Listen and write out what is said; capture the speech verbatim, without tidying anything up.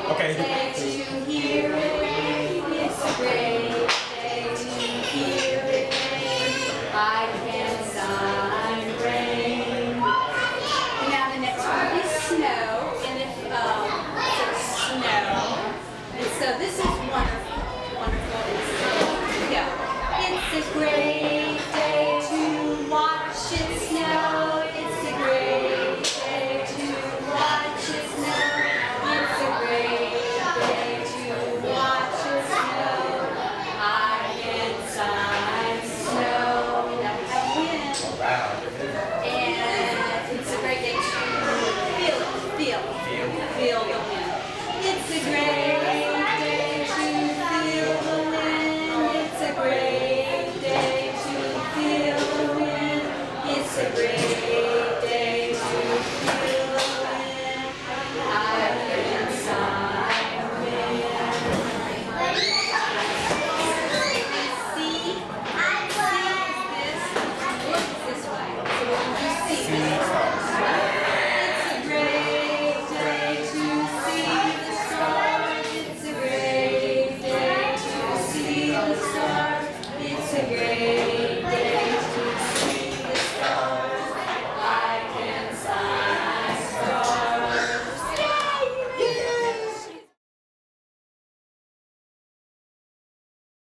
Okay. day to hear it rain. It's a great day to hear it rain. I can sign rain. Now the next one is snow, and if um, it's snow, and so this is wonderful, wonderful. It's, yeah. It's a great day to watch it snow. It's a great day to watch it snow. It's a great day to watch it snow. I can sign snow. Now we have wind. And it's a great day to feel it, feel, feel the wind. It's a great